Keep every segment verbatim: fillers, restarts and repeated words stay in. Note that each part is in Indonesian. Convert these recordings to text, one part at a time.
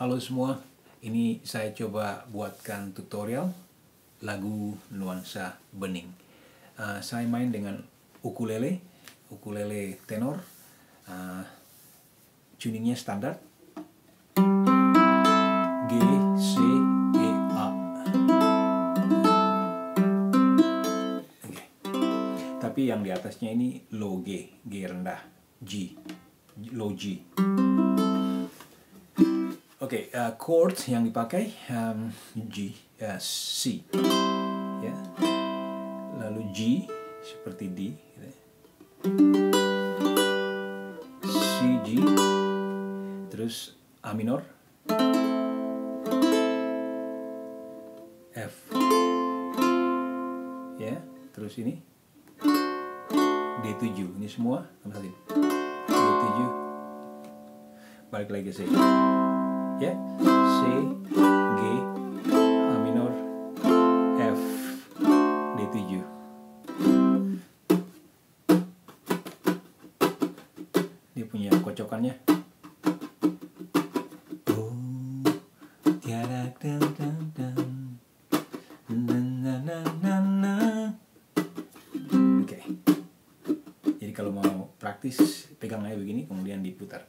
Halo semua, ini saya coba buatkan tutorial lagu Nuansa Bening. Uh, saya main dengan ukulele, ukulele tenor, uh, tuningnya standar G, C, E, A. Okay. Tapi yang di atasnya ini low G, G rendah, G, low G. Oke, okay, uh, chord yang dipakai um, G, uh, C, ya, lalu G seperti D, gitu. C, G, terus A minor, F, ya, terus ini D tujuh, ini semua sama saja. D tujuh, balik lagi ke C. Ya, C, G, A minor, F, D tujuh. Dia punya kocokannya. Oh, tiada dan dan dan, na na na na na. Oke. Jadi kalau mau praktis pegang aja begini, kemudian diputar.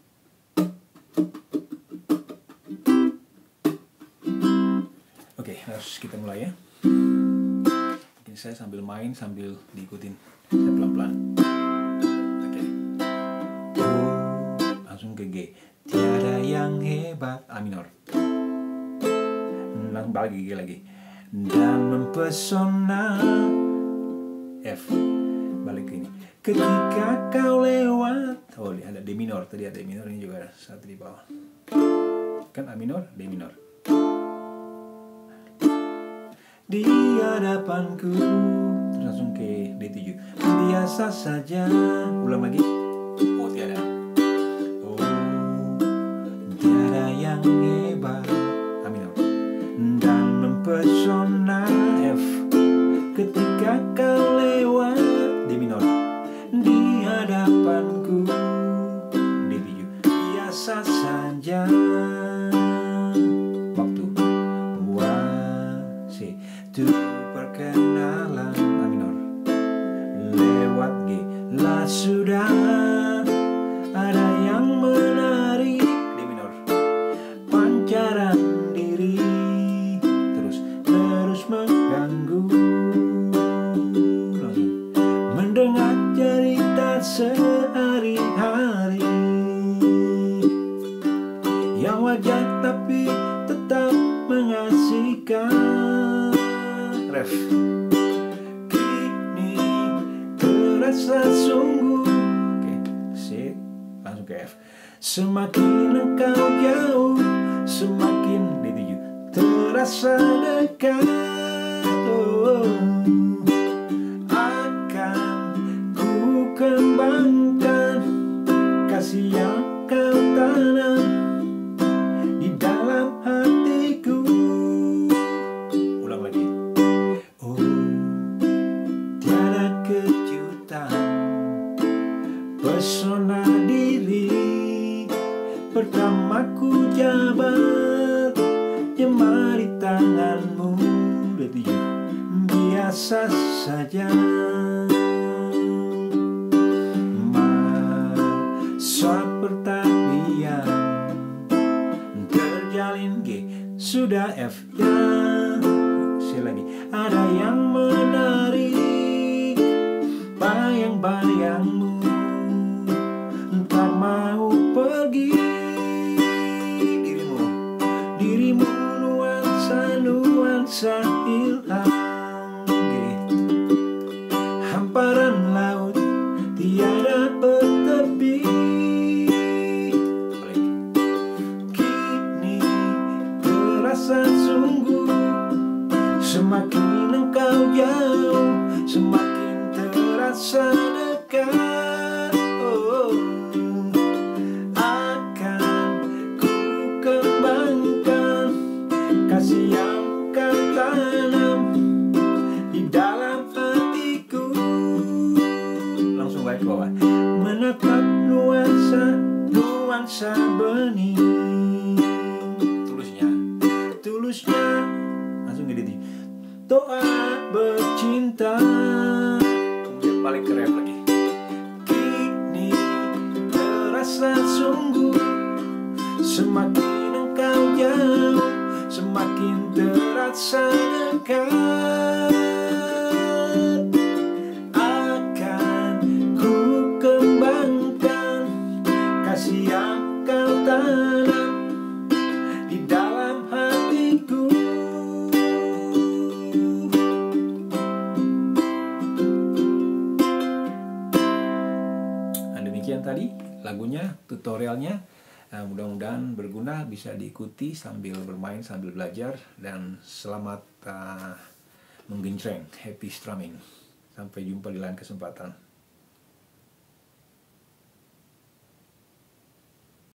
Oke, okay, harus kita mulai ya. Mungkin saya sambil main, sambil diikutin. Saya pelan-pelan. Oke. Okay. Langsung ke G. Tiada yang hebat, A minor. Langsung balik ke G lagi. Dan mempesona, F. Balik ke ini. Ketika kau lewat. Oh, ada D minor. Tadi ada D minor, ini juga ada satu di bawah. Kan A minor, D minor. Di hadapanku, terus langsung ke D tujuh. Biasa saja. Ulang lagi. Oh, tiada. Oh, tiada yang hebat, A minor. Dan mempesona, F. Ketika kau lewat, D minor. Di hadapanku, D tujuh. Biasa saja. Itu perkenalan, A minor. Lewat G, lah sudah ada yang menarik, D minor. Pancaran diri terus terus mengganggu. Langsung mendengar cerita sehari-hari yang wajar tapi tetap mengasihkan. Ref. Kini terasa sungguh. Oke, C, langsung ke F. Semakin engkau jauh, semakin D tujuh terasa dekat. Oh, akan ku kembangkan kasih yang kau tanam di dalam hatiku. Ulang lagi. Pesona diri pertamaku jabat jemari tanganmu, D tujuh. Biasa saja masa pertanian terjalin, G sudah F ya. Sekali lagi, ada yang menarik bayang-bayangmu. Tak mau pergi dirimu, dirimu nuansa-nuansa ilham. Okay. Hamparan laut tiada bertepi. Kini terasa sungguh, semakin engkau jauh, semakin terasa dekat. Oh, kasih yang kau tanam di dalam hatiku. Langsung balik ke bawah. Menatap nuansa, nuansa bening. cinta. Kemudian balik ke ref lagi. Kini terasa sungguh, semakin engkau jauh, semakin terasa dekat. Akan ku kembangkan kasih yang kau tanam di dalam hatiku. Nah, demikian tadi lagunya, tutorialnya. Nah, mudah-mudahan berguna, bisa diikuti sambil bermain, sambil belajar, dan selamat uh, menggencreng, happy strumming. Sampai jumpa di lain kesempatan.